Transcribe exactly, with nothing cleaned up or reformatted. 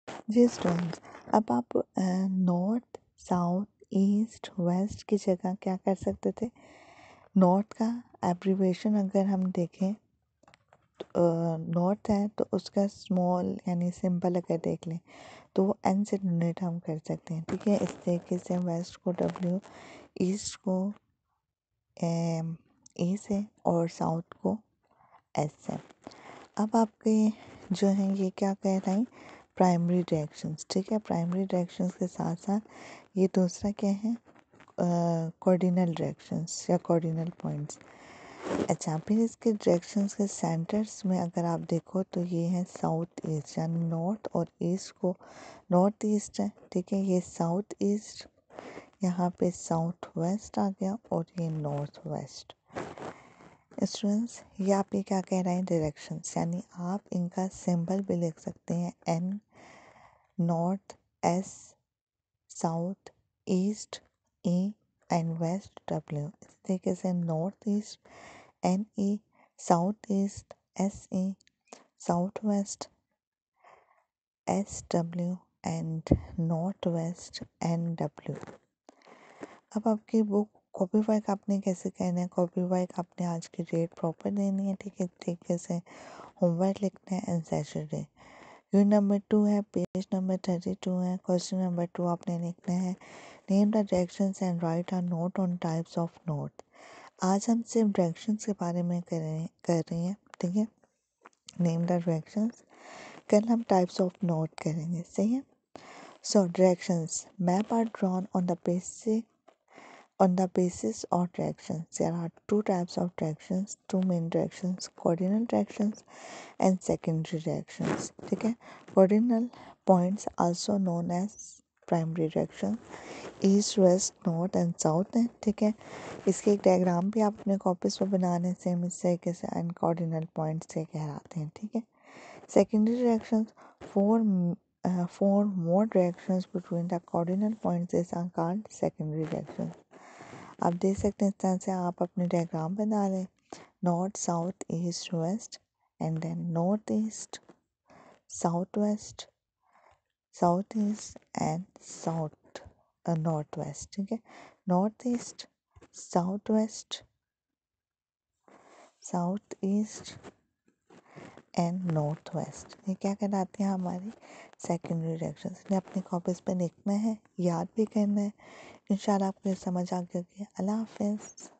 जी students, अब आप north, south, east, waste की जगह क्या कर सकते थे। नॉर्थ का एब्रीवेशन अगर हम देखें, नॉर्थ है तो उसका स्मॉल यानी सिंपल अगर देख लें तो वो एन से डोनेट हम कर सकते हैं। ठीक है, इस तरीके से वेस्ट को डब्ल्यू, ईस्ट को ए से और साउथ को एस से। अब आपके जो हैं ये क्या कह रहे हैं, प्राइमरी डायरेक्शंस। ठीक है, प्राइमरी डायरेक्शंस के साथ साथ ये दूसरा क्या है, कोऑर्डिनल डायरेक्शंस या कोऑर्डिनल पॉइंट्स। अच्छा, फिर इसके डायरेक्शंस के सेंटर्स में अगर आप देखो तो ये है साउथ ईस्ट, यानी नॉर्थ और ईस्ट को नॉर्थ ईस्ट है। ठीक है, ये साउथ ईस्ट, यहाँ पे साउथ वेस्ट आ गया और ये नॉर्थ वेस्ट। स्टूडेंट्स, ये आप ये क्या कह रहे हैं, डायरेक्शंस, यानी आप इनका सिंबल भी लिख सकते हैं N, north S, south east E and west W. इस तरीके से north east N E, south east S E, south west S W and north west N W. अब आपकी बुक कॉपी वर्क आपने कैसे करना है, कॉपी वर्क आपने आज की डेट प्रॉपर देनी है। ठीक है, तरीके से होमवर्क लिखना है and Saturday. Unit number two है, पेज नंबर थर्टी टू है। क्वेश्चन नंबर टू आपने लिखना है, name the directions and write a note on types of note. आज हम सिर्फ डायरेक्शंस के बारे में कर रहे हैं कर रही हैं ठीक है, नेम द डायरेक्शंस। कल हम टाइप्स ऑफ नोट करेंगे, सही है। So directions, map are drawn on the basic on the basis of directions. There are two types of directions, two main directions, cardinal directions and secondary directions. ठीक है, cardinal points also known as primary direction, east, west, north and south है। ठीक है, इसके एक diagram भी आप अपने कॉपीज पर बनाने सेम इस तरीके से एंड cardinal points से कहलाते हैं। ठीक है, secondary directions, four uh, four more directions between the cardinal points is are called secondary directions. आप देख सकते हैं इस तरह से आप अपने डायग्राम बना लें, north south east west and then north east south west, south east and south north west. ठीक है, north east south west south east and north west, ये क्या कहलाती हैं हमारी सेकेंडरी डायरेक्शंस। इन्हें अपनी कॉपीज पे लिखना है, याद भी करना है। इंशाल्लाह आपको समझ आ गया। अल्लाह हाफिज़।